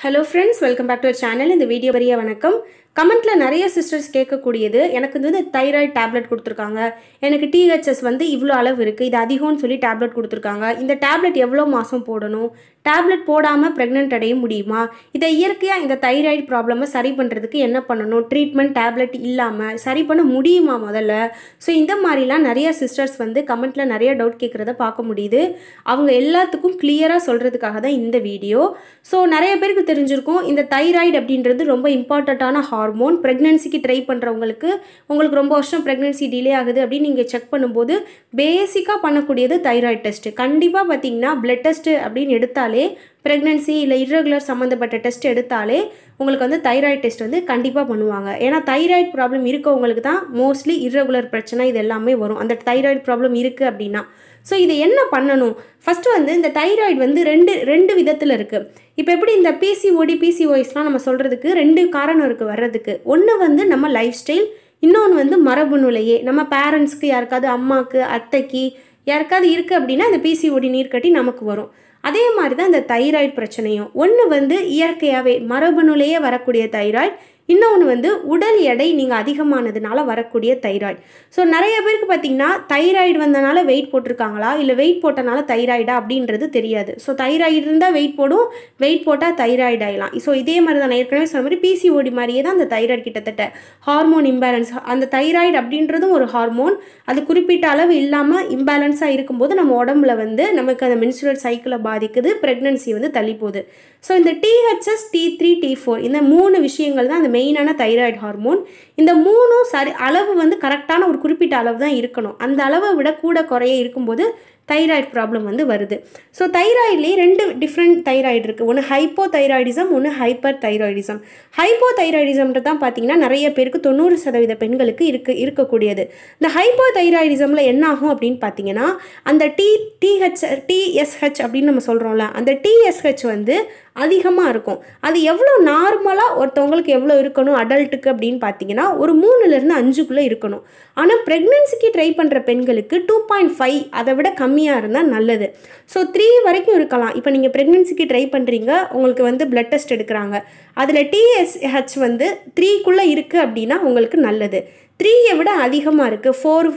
Hello friends, welcome back to our channel. In the video பரிய வணக்கம். கமெண்ட்ல நிறைய sisters கேட்கக்கூடியது எனக்கு வந்து தைராய்டு டேப்லெட் கொடுத்துருக்காங்க, எனக்கு டிஹெச்எஸ் வந்து இவ்வளோ அளவு இருக்குது, இது அதிகம்னு சொல்லி டேப்லெட் கொடுத்துருக்காங்க, இந்த டேப்லெட் எவ்வளோ மாதம் போடணும், டேப்லெட் போடாமல் ப்ரெக்னென்ட் அடைய முடியுமா, இதை இயற்கையாக இந்த தைராய்டு ப்ராப்ளமை சரி பண்ணுறதுக்கு என்ன பண்ணணும், ட்ரீட்மெண்ட் டேப்லெட் இல்லாமல் சரி பண்ண முடியுமா முதல்ல. ஸோ இந்த மாதிரிலாம் நிறைய சிஸ்டர்ஸ் வந்து கமெண்ட்டில் நிறைய டவுட் கேட்குறத பார்க்க முடியுது. அவங்க எல்லாத்துக்கும் கிளியராக சொல்கிறதுக்காக தான் இந்த வீடியோ. ஸோ நிறைய பேருக்கு தெரிஞ்சிருக்கும் இந்த தைராய்டு அப்படின்றது ரொம்ப இம்பார்ட்டண்ட்டான ஹார்மோன். ப்ரெக்னன்சிக்கு ட்ரை பண்ணுறவங்களுக்கு உங்களுக்கு ரொம்ப வருஷம் ப்ரெக்னன்சி டிலே ஆகுது அப்படின்னு நீங்கள் செக் பண்ணும்போது பேசிக்காக பண்ணக்கூடியது தைராய்டு டெஸ்ட்டு. கண்டிப்பாக பார்த்தீங்கன்னா பிளட் டெஸ்ட்டு அப்படின்னு எடுத்தாலே ப்ரெக்னன்சி இல்லை இர்ரெகுலர் சம்மந்தப்பட்ட டெஸ்ட் எடுத்தாலே உங்களுக்கு வந்து தைராய்டு டெஸ்ட் வந்து கண்டிப்பாக பண்ணுவாங்க. ஏன்னா தைராய்டு ப்ராப்ளம் இருக்கவங்களுக்கு தான் மோஸ்ட்லி இர்ரெகுலர் பிரச்சனை இது எல்லாமே வரும், அந்த தைராய்டு ப்ராப்ளம் இருக்குது அப்படின்னா. ஸோ இதை என்ன பண்ணணும்? ஃபஸ்ட்டு வந்து இந்த தைராய்டு வந்து ரெண்டு விதத்தில் இருக்குது. இப்போ எப்படி இந்த பிசிஓடி பிசிஓஎஸ்லாம் நம்ம சொல்கிறதுக்கு ரெண்டு காரணம் இருக்குது வர்றதுக்கு. ஒன்று வந்து நம்ம லைஃப் ஸ்டைல், இன்னொன்று வந்து மரபணுலையே நம்ம பேரண்ட்ஸ்க்கு யாருக்காவது அம்மாவுக்கு அத்தைக்கு யாருக்காவது இருக்குது அப்படின்னா இந்த பிசிஓடி நீர்க்கட்டி நமக்கு வரும். அதே மாதிரி தான் இந்த தைராய்டு பிரச்சனையும். ஒன்று வந்து இயற்கையாகவே மரபணுலையே வரக்கூடிய தைராய்டு, இன்னொன்று வந்து உடல் எடை நீங்கள் அதிகமானதுனால வரக்கூடிய தைராய்டு. ஸோ நிறைய பேருக்கு பார்த்திங்கன்னா தைராய்டு வந்தனால வெயிட் போட்டிருக்காங்களா இல்லை வெயிட் போட்டனால தைராய்டா அப்படின்றது தெரியாது. ஸோ தைராய்டு இருந்தால் வெயிட் போடும், வெயிட் போட்டால் தைராய்டு ஆகிடலாம். ஸோ இதே மாதிரி தான் நான் ஏற்கனவே சொன்ன மாதிரி பிசிஓடி மாதிரியே தான் அந்த தைராய்டு கிட்டத்தட்ட ஹார்மோன் இம்பேலன்ஸ். அந்த தைராய்டு அப்படின்றதும் ஒரு ஹார்மோன், அது குறிப்பிட்ட அளவு இல்லாமல் இம்பேலன்ஸாக இருக்கும்போது நம்ம உடம்புல வந்து நமக்கு அந்த மென்ஸ்ட்ரல் சைக்கிளை பாதிக்குது, ப்ரெக்னன்சி வந்து தள்ளி போகுது. ஸோ இந்த டிஹெச்எஸ் T3 T4 இந்த மூணு விஷயங்கள் தான் அந்த மெயினான தைராய்டு ஹார்மோன். இந்த மூணும் சரி அளவு வந்து கரெக்டான ஒரு குறிப்பிட்ட அளவு தான் இருக்கணும். அந்த அளவை விட கூட குறைய இருக்கும்போது தைராய்டு ப்ராப்ளம் வந்து வருது. ஸோ தைராய்ட்லேயே ரெண்டு டிஃப்ரெண்ட் தைராய்டு இருக்குது. ஒன்று ஹைப்போ தைராய்டிசம், ஒன்று ஹைப்பர் தைராய்டிசம். ஹைப்போ தைராய்டிசம்ன்றது தான் பார்த்தீங்கன்னா நிறைய பேருக்கு 90% பெண்களுக்கு இருக்கக்கூடியது. இந்த ஹைப்போ தைராய்டிசமில் என்ன ஆகும் அப்படின்னு பார்த்தீங்கன்னா அந்த டிஎஸ்ஹெச் அப்படின்னு நம்ம சொல்கிறோம்ல, அந்த டிஎஸ்ஹெச் வந்து அதிகமாக இருக்கும். அது எவ்வளோ நார்மலாக ஒருத்தவங்களுக்கு எவ்வளோ இருக்கணும் அடல்ட்டுக்கு அப்படின்னு பார்த்தீங்கன்னா ஒரு 3லேருந்து 5க்குள்ளே இருக்கணும். ஆனால் ப்ரெக்னன்சிக்கு ட்ரை பண்ணுற பெண்களுக்கு 2.5 அதை விட கம்மியாக இருந்தால் நல்லது. ஸோ 3 வரைக்கும் இருக்கலாம். இப்போ நீங்கள் ப்ரெக்னன்சிக்கு ட்ரை பண்ணுறீங்க, உங்களுக்கு வந்து பிளட் டெஸ்ட் எடுக்கிறாங்க, அதில் டிஎஸ்ஹெச் வந்து 3க்குள்ளே இருக்குது அப்படின்னா உங்களுக்கு நல்லது. 3ஐ விட அதிகமாக இருக்குது,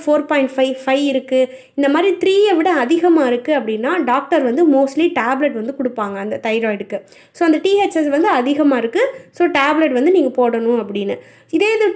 4.5 இருக்குது, இந்த மாதிரி 3ஐ விட அதிகமாக இருக்குது அப்படின்னா டாக்டர் வந்து மோஸ்ட்லி டேப்லெட் வந்து கொடுப்பாங்க அந்த தைராய்டுக்கு. ஸோ அந்த டிஹெச்எஸ் வந்து அதிகமாக இருக்குது, ஸோ டேப்லெட் வந்து நீங்கள் போடணும் அப்படின்னு. இதே இது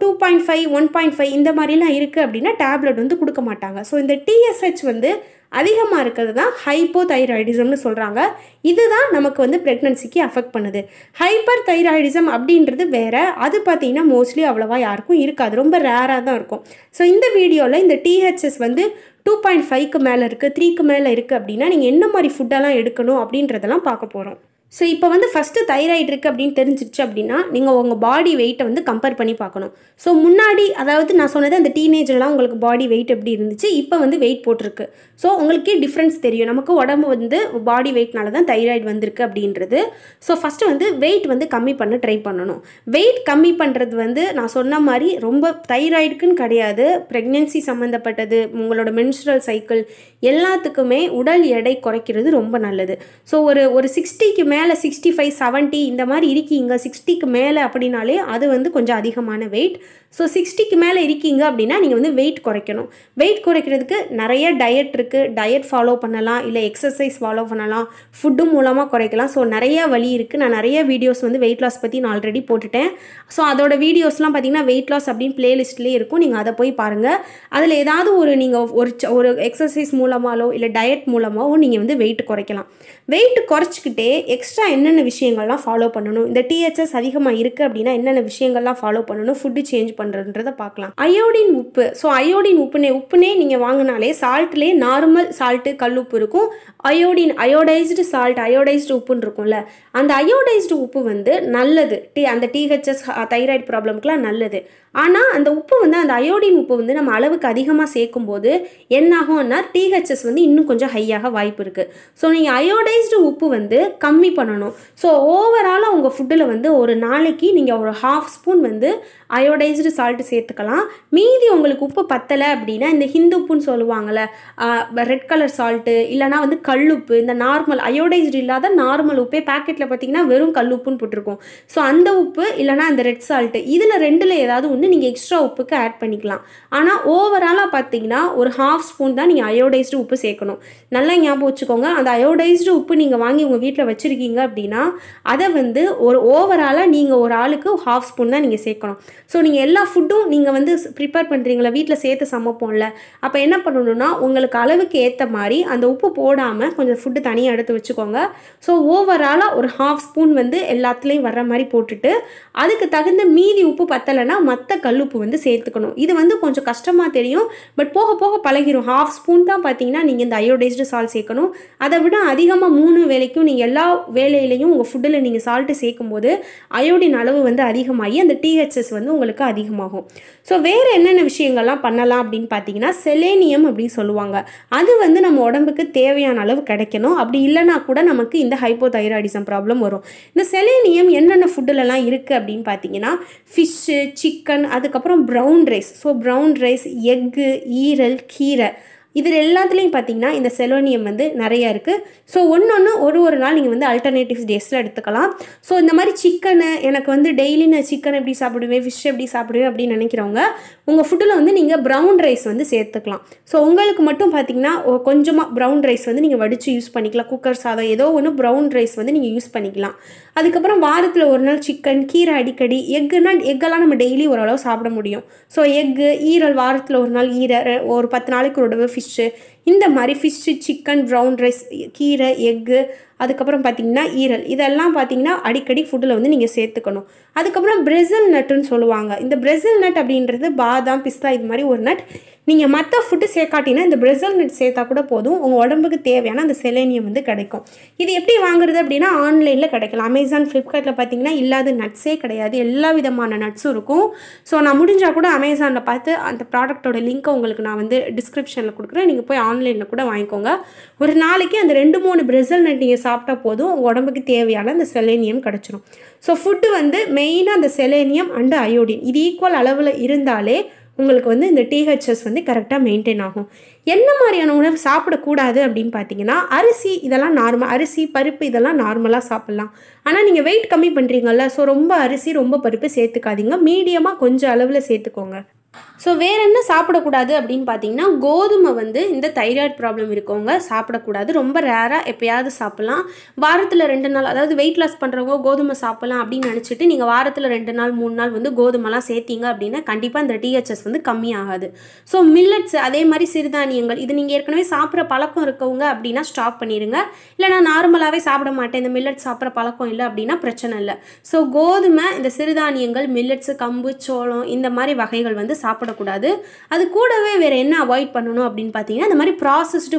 2.5 1.5 இந்த மாதிரிலாம் இருக்குது அப்படின்னா டேப்லெட் வந்து கொடுக்க மாட்டாங்க. ஸோ இந்த டிஎஸ்ஹெச் வந்து அதிகமாக இருக்கிறது தான் ஹைப்போ தைராய்டிசம்னு சொல்கிறாங்க. இதுதான் நமக்கு வந்து ப்ரெக்னன்சிக்கு அஃபெக்ட் பண்ணுது. ஹைப்பர் தைராய்டிசம் அப்படின்றது வேறு, அது பார்த்திங்கன்னா மோஸ்ட்லி அவ்வளோவா யாருக்கும் இருக்காது, ரொம்ப ரேராக தான் இருக்கும். ஸோ இந்த வீடியோவில் இந்த டிஹெச்எஸ் வந்து 2.5க்கு மேலே இருக்குது, 3க்கு மேலே இருக்குது அப்படின்னா நீங்கள் என்ன மாதிரி ஃபுட்டெல்லாம் எடுக்கணும் அப்படின்றதெல்லாம் பார்க்க போகிறோம். ஸோ இப்போ வந்து ஃபஸ்ட்டு தைராய்டு இருக்குது அப்படின்னு தெரிஞ்சிருச்சு அப்படின்னா நீங்கள் உங்கள் பாடி வெயிட்டை வந்து கம்பேர் பண்ணி பார்க்கணும். ஸோ முன்னாடி அதாவது நான் சொன்னது அந்த டீனேஜர்லாம் உங்களுக்கு பாடி வெயிட் எப்படி இருந்துச்சு, இப்போ வந்து வெயிட் போட்டிருக்கு. ஸோ உங்களுக்கே டிஃப்ரென்ஸ் தெரியும், நமக்கு உடம்பு வந்து பாடி வெயிட்னால தான் தைராய்டு வந்திருக்கு அப்படின்றது. ஸோ ஃபஸ்ட்டு வந்து வெயிட் வந்து கம்மி பண்ண ட்ரை பண்ணணும். வெயிட் கம்மி பண்ணுறது வந்து நான் சொன்ன மாதிரி ரொம்ப தைராய்டுக்குன்னு கிடையாது, ப்ரெக்னென்சி சம்மந்தப்பட்டது, உங்களோட மென்ஸ்ட்ரல் சைக்கிள் எல்லாத்துக்குமே உடல் எடை குறைக்கிறது ரொம்ப நல்லது. ஸோ ஒரு 60க்கு மேலே 65 70 இந்த மாதிரி இருக்கீங்க, 60க்கு மேலே அப்படின்னாலே அது வந்து கொஞ்சம் அதிகமான வெயிட். ஸோ 60க்கு மேலே இருக்கீங்க அப்படின்னா நீங்கள் வந்து வெயிட் குறைக்கணும். வெயிட் குறைக்கிறதுக்கு நிறைய டயட் இருக்குது, டயட் ஃபாலோ பண்ணலாம், இல்லை எக்ஸசைஸ் ஃபாலோ பண்ணலாம், ஃபுட்டு மூலமாக குறைக்கலாம். ஸோ நிறைய வழி இருக்குது. நான் நிறைய வீடியோஸ் வந்து வெயிட் லாஸ் பற்றி நான் ஆல்ரெடி போட்டுட்டேன். ஸோ அதோட வீடியோஸ்லாம் பார்த்தீங்கன்னா வெயிட் லாஸ் அப்படின்னு பிளேலிஸ்ட்லேயே இருக்கும், நீங்கள் அதை போய் பாருங்கள். அதில் ஏதாவது நீங்கள் ஒரு எக்ஸசைஸ் மூலமாகவோ இல்லை டயட் மூலமாகவோ நீங்கள் வந்து வெயிட் குறைக்கலாம். வெயிட் குறைச்சிக்கிட்டே எக்ஸ்ட்ரா என்னென்ன விஷயங்கள்லாம் ஃபாலோ பண்ணணும், இந்த டிஹெச்எஸ் அதிகமாக இருக்குது அப்படின்னா என்னென்ன விஷயங்கள்லாம் ஃபாலோ பண்ணணும், ஃபுட்டு சேஞ்ச் பண்ணுறதுன்றதை பார்க்கலாம். அயோடின் உப்பு. ஸோ அயோடின் உப்புனே நீங்கள் வாங்கினாலே சால்ட்லேயே நார்மல் சால்ட்டு கல் உப்பு இருக்கும், அயோடைஸ்டு சால்ட் அயோடைஸ்டு உப்புன்னு இருக்கும்ல, அந்த அயோடைஸ்டு உப்பு வந்து நல்லது, அந்த டிஹெச்எஸ் தைராய்டு ப்ராப்ளம்க்குலாம் நல்லது. ஆனால் அந்த உப்பு வந்து அந்த அயோடின் உப்பு வந்து நம்ம அளவுக்கு அதிகமாக சேர்க்கும்போது என்னாகும்னா டிஹெச்எஸ் வந்து இன்னும் கொஞ்சம் ஹையாக வாய்ப்பு இருக்குது. ஸோ நீங்கள் அயோடைஸ்டு உப்பு வந்து கம்மி பண்ணணும். ஸோ ஓவராலாக உங்கள் ஃபுட்டில் வந்து ஒரு நாளைக்கு நீங்கள் ஒரு 1/2 ஸ்பூன் வந்து அயோடைஸ்டு சால்ட்டு சேர்த்துக்கலாம். மீதி உங்களுக்கு உப்பு பத்தலை அப்படின்னா இந்த ஹிந்து உப்புன்னு சொல்லுவாங்கள்ல, ரெட் கலர் சால்ட்டு, இல்லைனா வந்து கல்லுப்பு, இந்த நார்மல் அயோடைஸ்டு இல்லாத நார்மல் உப்பே பேக்கெட்டில் பார்த்தீங்கன்னா வெறும் கல்லுப்புன்னு போட்டிருக்கும். ஸோ அந்த உப்பு இல்லைனா அந்த ரெட் சால்ட்டு இதில் ரெண்டில் ஏதாவது ஒன்று நீங்கள் எக்ஸ்ட்ரா உப்புக்கு ஆட் பண்ணிக்கலாம். ஆனால் ஓவராலாக பார்த்தீங்கன்னா ஒரு 1/2 ஸ்பூன் தான் நீங்கள் அயோடைஸ்டு உப்பு சேர்க்கணும். நல்லா ஞாபகம் வச்சுக்கோங்க. அந்த அயோடைஸ்டு உப்பு நீங்கள் வாங்கி உங்கள் வீட்டில் வச்சுருக்கீங்க அப்படின்னா அதை வந்து ஒரு ஓவராலாக நீங்கள் ஒரு ஆளுக்கு 1/2 ஸ்பூன் தான் நீங்கள் சேர்க்கணும். ஸோ நீங்கள் எல்லா ஃபுட்டும் நீங்கள் வந்து ப்ரிப்பேர் பண்ணுறீங்களா, வீட்டில் சேர்த்து சமைப்போம்ல, அப்போ என்ன பண்ணணும்னா உங்களுக்கு அளவுக்கு ஏற்ற மாதிரி அந்த உப்பு போடாமல் கொஞ்சம் ஃபுட்டு தனியாக எடுத்து வச்சுக்கோங்க. ஸோ ஓவராலாக ஒரு 1/2 ஸ்பூன் வந்து எல்லாத்துலேயும் வர்ற மாதிரி போட்டுட்டு அதுக்கு தகுந்த மீதி உப்பு பத்தலைன்னா மற்ற கல்லுப்பு வந்து சேர்த்துக்கணும். இது வந்து கொஞ்சம் கஷ்டமாக தெரியும், பட் போக போக பழகிடும். 1/2 ஸ்பூன் தான் பார்த்தீங்கன்னா நீங்கள் இந்த அயோடைஸ்டு சால்ட் சேர்க்கணும். அதை விட அதிகமாக 3 வேளைக்கும் நீங்கள் எல்லா வேலையிலையும் உங்கள் ஃபுட்டில் நீங்கள் சால்ட்டு சேர்க்கும்போது அயோடின் அளவு வந்து அதிகமாகி அந்த டிஹெச்எஸ் வந்து உங்களுக்கு அதிகமாகும். ஸோ வேறு என்னென்ன விஷயங்கள்லாம் பண்ணலாம் அப்படின்னு பார்த்தீங்கன்னா செலேனியம் அப்படின்னு சொல்லுவாங்க. அது வந்து நம்ம உடம்புக்கு தேவையான அளவு கிடைக்கணும். அப்படி இல்லைனா கூட நமக்கு இந்த ஹைப்போதைராய்டிசம் ப்ராப்ளம் வரும். இந்த செலேனியம் என்னென்ன ஃபுட்டுலலாம் இருக்குது அப்படின்னு பார்த்தீங்கன்னா ஃபிஷ்ஷு, சிக்கன், அதுக்கப்புறம் brown rice. So brown rice, egg, ஈரல், கீரை, இதில் எல்லாத்துலேயும் பார்த்தீங்கன்னா இந்த செலோனியம் வந்து நிறையா இருக்குது. ஸோ ஒன்று ஒரு நாள் நீங்கள் வந்து அல்டர்னேட்டிவ்ஸ் டேஸில் எடுத்துக்கலாம். ஸோ இந்த மாதிரி சிக்கனு எனக்கு வந்து டெய்லி நான் சிக்கன் எப்படி சாப்பிடுவேன், ஃபிஷ் எப்படி சாப்பிடுவேன் அப்படின்னு நினைக்கிறவங்க உங்கள் ஃபுட்டில் வந்து நீங்கள் ப்ரௌன் ரைஸ் வந்து சேர்த்துக்கலாம். ஸோ உங்களுக்கு மட்டும் பார்த்தீங்கன்னா கொஞ்சமாக ப்ரௌன் ரைஸ் வந்து நீங்கள் வடித்து யூஸ் பண்ணிக்கலாம். குக்கர் சாதம் ஏதோ ஒன்று ப்ரௌன் ரைஸ் வந்து நீங்கள் யூஸ் பண்ணிக்கலாம். அதுக்கப்புறம் வாரத்தில் ஒரு நாள் சிக்கன், கீரை அடிக்கடி, எக்கெல்லாம் நம்ம டெய்லி ஓரளவு சாப்பிட முடியும். ஸோ எக்கு, ஈரல் வாரத்தில் ஒரு நாள் ஈரல், ஒரு 10 நாளைக்கு ஒரு தடவை ஃபிஷ்ஷு, இந்த மாதிரி ஃபிஷ்ஷு, சிக்கன், ப்ரௌன் ரைஸ், கீரை, எக்கு, அதுக்கப்புறம் பார்த்தீங்கன்னா ஈரல், இதெல்லாம் பார்த்தீங்கன்னா அடிக்கடி ஃபுட்டில் வந்து நீங்கள் சேர்த்துக்கணும். அதுக்கப்புறம் பிரேசில் நட்டுன்னு சொல்லுவாங்க. இந்த பிரேசில் நட் அப்படின்றது பாதாம், பிஸ்தா இது மாதிரி ஒரு நட். நீங்கள் மற்ற ஃபுட்டு சேர்க்காட்டினா இந்த பிரேசில் நட் சேர்த்தா கூட போதும், உங்கள் உடம்புக்கு தேவையான அந்த செலேனியம் வந்து கிடைக்கும். இது எப்படி வாங்குறது அப்படின்னா ஆன்லைனில் கிடைக்கலாம். அமேசான், ஃப்ளிப்கார்ட்டில் பார்த்தீங்கன்னா இல்லாத நட்ஸே கிடையாது, எல்லா விதமான நட்ஸும் இருக்கும். ஸோ நான் முடிஞ்சால் கூட அமேசானில் பார்த்து அந்த ப்ராடக்ட்டோட லிங்க்கை உங்களுக்கு நான் வந்து டிஸ்கிரிப்ஷனில் கொடுக்குறேன். நீங்கள் போய் ஆன்லைனில் கூட வாங்கிக்கோங்க. ஒரு நாளைக்கு அந்த 2-3 பிரேசில் நட் நீங்கள் சாப்பிட்டா போதும், உங்கள் உடம்புக்கு தேவையான அந்த செலேனியம் கிடச்சிரும். ஸோ ஃபுட்டு வந்து மெயினாக அந்த செலேனியம் அண்டு அயோடின் இது ஈக்குவல் அளவில் இருந்தாலே உங்களுக்கு வந்து இந்த டிஹெச்எஸ் வந்து கரெக்டாக மெயின்டைன் ஆகும். என்ன மாதிரியான உணவு சாப்பிடக்கூடாது அப்படின்னு பார்த்தீங்கன்னா அரிசி, இதெல்லாம் நார்மல், அரிசி, பருப்பு இதெல்லாம் நார்மலாக சாப்பிட்லாம். ஆனால் நீங்கள் வெயிட் கம்மி பண்ணுறீங்கல்ல, ஸோ ரொம்ப அரிசி, ரொம்ப பருப்பு சேர்த்துக்காதீங்க. மீடியமாக கொஞ்சம் அளவில் சேர்த்துக்கோங்க. ஸோ வேறு என்ன சாப்பிடக்கூடாது அப்படின்னு பார்த்தீங்கன்னா கோதுமை வந்து இந்த தைராய்டு ப்ராப்ளம் இருக்கவங்க சாப்பிடக்கூடாது. ரொம்ப ரேராக எப்போயாவது சாப்பிட்லாம். வாரத்தில் 2 நாள், அதாவது வெயிட் லாஸ் பண்ணுறவங்க கோதுமை சாப்பிட்லாம் அப்படின்னு நினச்சிட்டு நீங்கள் வாரத்தில் 2 நாள் 3 நாள் வந்து கோதுமைலாம் சேர்த்திங்க அப்படின்னா கண்டிப்பாக இந்த டிஹெச்எஸ் வந்து கம்மியாகாது. ஸோ மில்லட்ஸ், அதே மாதிரி சிறுதானியங்கள், இது நீங்கள் ஏற்கனவே சாப்பிட்ற பழக்கம் இருக்கவங்க அப்படின்னா ஸ்டாப் பண்ணிடுங்க. இல்லை நான் நார்மலாகவே சாப்பிட மாட்டேன், இந்த மில்லட்ஸ் சாப்பிட்ற பழக்கம் இல்லை அப்படின்னா பிரச்சனை இல்லை. ஸோ கோதுமை, இந்த சிறுதானியங்கள், மில்லட்ஸு, கம்பு, சோளம் இந்த மாதிரி வகைகள் வந்து சாப்பிடக்கூடாது. அது கூடவே வேறு என்ன அவாய்ட் பண்ணணும் அப்படின்னு பார்த்தீங்கன்னா இந்த மாதிரி ப்ராசஸ்டு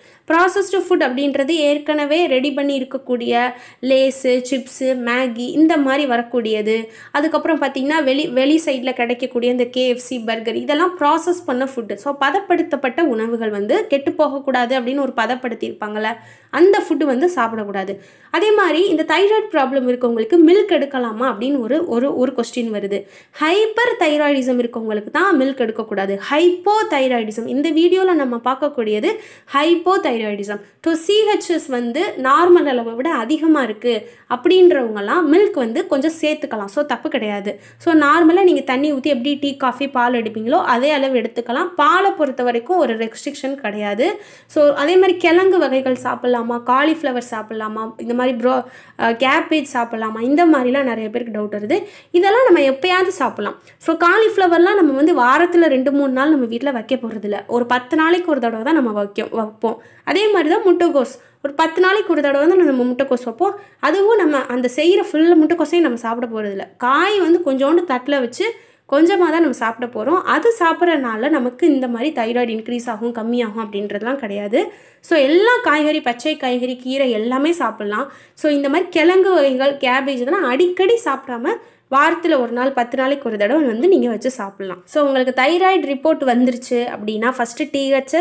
ஃபுட் அப்படின்றது ஏற்கனவே ரெடி பண்ணி இருக்கக்கூடிய லேஸு, சிப்ஸு, மேகி இந்த மாதிரி வரக்கூடியது. அதுக்கப்புறம் பார்த்தீங்கன்னா வெளி சைடில் கிடைக்கக்கூடிய இந்த KFC, பர்கர் இதெல்லாம் ப்ராசஸ் பண்ண ஃபுட்டு. ஸோ பதப்படுத்தப்பட்ட உணவுகள் வந்து கெட்டு போகக்கூடாது அப்படின்னு ஒரு பதப்படுத்தியிருப்பாங்கள்ல, அந்த ஃபுட்டு வந்து சாப்பிடக்கூடாது. அதே மாதிரி இந்த தைராய்டு ப்ராப்ளம் இருக்கவங்களுக்கு மில்க் எடுக்கலாமா அப்படின்னு ஒரு கொஸ்டின் வருது. ஹைப்பர் தைராய்டிசம் இருக்கவங்களுக்கு தான் மில்க் எடுக்கக்கூடாது. ஹைப்போ தைராய்டிசம், இந்த வீடியோவில் நம்ம பார்க்கக்கூடியது ஹைப்போ தைராய்டிசம். ஸோ சிஹெச்எஸ் வந்து நார்மல் அளவை விட அதிகமாக இருக்குது அப்படின்றவங்கலாம் மில்க் வந்து கொஞ்சம் சேர்த்துக்கலாம். ஸோ தப்பு கிடையாது. ஸோ நார்மலாக நீங்கள் தண்ணி ஊற்றி எப்படி டீ, காஃபி, பால் எடுப்பீங்களோ அதே அளவு எடுத்துக்கலாம். பாலை பொறுத்த வரைக்கும் ஒரு ரெஸ்ட்ரிக்ஷன் கிடையாது. ஸோ அதே மாதிரி கிழங்கு வகைகள் சாப்பிட்லாமா, காலிஃப்ளவர் சாப்பிட்லாமா, இந்த மாதிரி கேபேஜ் சாப்பிட்லாமா, இந்த மாதிரிலாம் நிறைய பேருக்கு டவுட் வருது. இதெல்லாம் நம்ம எப்போயாவது சாப்பிட்லாம். ஸோ காலிஃப்ளவர்லாம் நம்ம வந்து வாரத்தில் 2-3 நாள் நம்ம வீட்டில் வைக்க போகிறதில்ல, ஒரு 10 நாளைக்கு ஒரு தடவை தான் நம்ம வைப்போம். அதே மாதிரி தான் முட்டைகோஸ், ஒரு 10 நாளைக்கு ஒரு தடவை தான் நம்ம முட்டைக்கோஸ் வைப்போம். அதுவும் நம்ம அந்த செய்கிற ஃபுல் முட்டைக்கோஸையும் நம்ம சாப்பிட போகிறதில்ல. காய் வந்து கொஞ்சோண்டு தட்டில் வச்சு கொஞ்சமாக தான் நம்ம சாப்பிட போகிறோம். அது சாப்பிட்றதுனால நமக்கு இந்த மாதிரி தைராய்டு இன்க்ரீஸ் ஆகும், கம்மியாகும் அப்படின்றதுலாம் கிடையாது. ஸோ எல்லா காய்கறி, பச்சை காய்கறி, கீரை எல்லாமே சாப்பிட்லாம். ஸோ இந்த மாதிரி கிழங்கு வகைகள், கேபேஜ் இதெல்லாம் அடிக்கடி சாப்பிடாம வாரத்தில் ஒரு நாள் 10 நாளைக்கு ஒரு தடவை வந்து நீங்கள் வச்சு சாப்பிட்லாம். ஸோ உங்களுக்கு தைராய்டு ரிப்போர்ட் வந்துருச்சு அப்படின்னா ஃபஸ்ட்டு டிஹெச்எஸ்,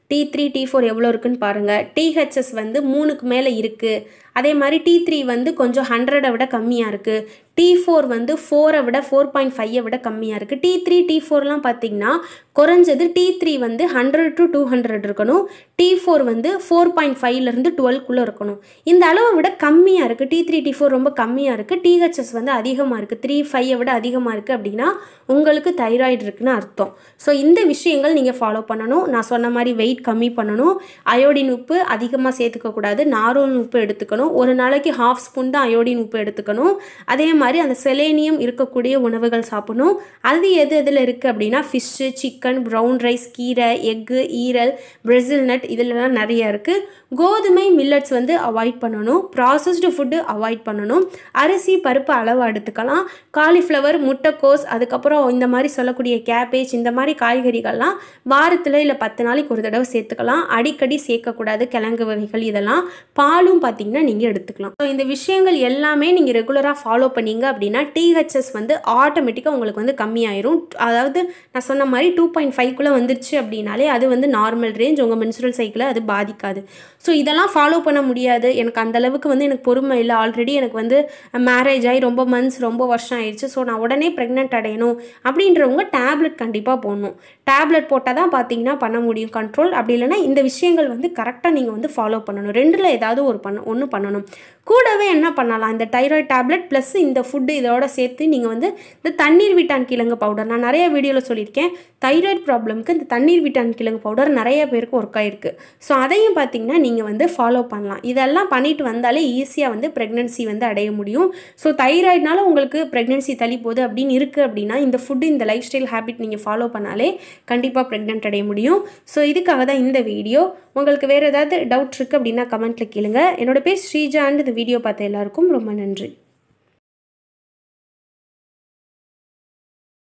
T3 T4 எவ்வளோ இருக்குன்னு பாருங்கள். THS வந்து 3க்கு மேலே இருக்குது. அதே மாதிரி T3 வந்து கொஞ்சம் 100 விட கம்மியாக இருக்குது. T4 வந்து 4 விட 4.5 விட கம்மியாக இருக்குது. T3 T4லாம் பார்த்தீங்கன்னா குறைஞ்சது T3 வந்து 100 to 200 இருக்கணும். T4 வந்து 4.5லேருந்து 12க்குள்ளே இருக்கணும். இந்த அளவை விட கம்மியாக இருக்குது. T3 T4 ரொம்ப கம்மியாக இருக்குது. THS வந்து அதிகமாக இருக்குது. 3-5 விட அதிகமாக இருக்குது அப்படின்னா உங்களுக்கு தைராய்டு இருக்குன்னு அர்த்தம். ஸோ இந்த விஷயங்கள் நீங்கள் ஃபாலோ பண்ணணும். நான் சொன்ன மாதிரி வெயிட் கம்மி பண்ணணும். அயோடின் உப்பு அதிகமாக சேர்த்துக்கக்கூடாது. நாரோன் உப்பு எடுத்துக்கணும். ஒரு நாளைக்கு 1/2 ஸ்பூன் தான் அயோடின் உப்பு எடுத்துக்கணும். அதே மாதிரி அந்த செலேனியம் இருக்கக்கூடிய உணவுகள் சாப்பிடணும். அது எதில் இருக்குது அப்படின்னா ஃபிஷ்ஷு, சிக்கன், ப்ரௌன் ரைஸ், கீரை, எக்கு, ஈரல், பிரசில் நட் இதிலெல்லாம் நிறைய இருக்குது. கோதுமை மில்லட்ஸ் வந்து அவாய்ட் பண்ணணும். ப்ராசஸ்டு ஃபுட்டு அவாய்ட் பண்ணணும். அரிசி பருப்பு அளவு எடுத்துக்கலாம். காலிஃப்ளவர், முட்டைக்கோஸ், அதுக்கப்புறம் இந்த மாதிரி சொல்லக்கூடிய கேபேஜ், இந்த மாதிரி காய்கறிகள்லாம் வாரத்தில் இல்லை 10 நாளைக்கு ஒரு தடவை சேர்த்துக்கலாம். அடிக்கடி சேர்க்கக்கூடாது. கிழங்கு வகைகள் இதெல்லாம். பாலும் பார்த்தீங்கன்னா நீங்கள் எடுத்துக்கலாம். ஸோ இந்த விஷயங்கள் எல்லாமே நீங்கள் ரெகுலராக ஃபாலோ பண்ணீங்க அப்படின்னா THS வந்து ஆட்டோமேட்டிக்காக உங்களுக்கு வந்து கம்மியாயிரும். அதாவது நான் சொன்ன மாதிரி 2.5க்குள்ளே வந்துருச்சு அப்படின்னாலே அது வந்து நார்மல் ரேஞ்ச். உங்கள் மென்சுரல் சைக்கிளை அது பாதிக்காது. ஸோ இதெல்லாம் ஃபாலோ பண்ண முடியாது, எனக்கு அந்தளவுக்கு வந்து எனக்கு பொறுமை இல்லை, ஆல்ரெடி எனக்கு வந்து மேரேஜ் ஆகி ரொம்ப மந்த்ஸ் ரொம்ப வருஷம் ஆயிடுச்சு, ஸோ நான் உடனே ப்ரெக்னென்ட் அடையணும் அப்படின்றவங்க டேப்லெட் கண்டிப்பாக போடணும். டேப்லெட் போட்டால் தான் பார்த்தீங்கன்னா பண்ண முடியும் கண்ட்ரோல். அப்படி இல்லைனா இந்த விஷயங்கள் வந்து கரெக்டாக நீங்கள் வந்து ஃபாலோ பண்ணணும். ரெண்டில் ஏதாவது ஒன்று பண்ணணும். கூடவே என்ன பண்ணலாம், இந்த தைராய்டு டேப்லெட் ப்ளஸ் இந்த ஃபுட்டு இதோட சேர்த்து நீங்கள் வந்து இந்த தண்ணீர் விட்டான் கிழங்கு பவுடர், நான் நிறைய வீடியோவில் சொல்லியிருக்கேன், தைராய்டு ப்ராப்ளம்க்கு இந்த தண்ணீர் விட்டான் கிழங்கு பவுடர் நிறைய பேருக்கு ஒர்க் ஆகிருக்கு. ஸோ அதையும் பார்த்தீங்கன்னா நீங்கள் வந்து ஃபாலோ பண்ணலாம். இதெல்லாம் பண்ணிட்டு வந்தாலே ஈஸியாக வந்து ப்ரெக்னென்சி வந்து அடைய முடியும். ஸோ தைராய்டுனால உங்களுக்கு ப்ரெக்னென்சி தள்ளி போகுது அப்படின்னு இருக்குது அப்படின்னா இந்த ஃபுட்டு இந்த லைஃப் ஸ்டைல் ஹேபிட் நீங்கள் ஃபாலோ பண்ணாலே கண்டிப்பாக ப்ரெக்னென்ட் அடைய முடியும். ஸோ இதுக்காக தான் இந்த வீடியோ. உங்களுக்கு வேறு ஏதாவது டவுட் இருக்குது அப்படின்னா கமெண்ட்டில் கேளுங்க. என்னோட பேர் ஸ்ரீஜா. இந்த வீடியோ பார்த்த எல்லாருக்கும் ரொம்ப நன்றி.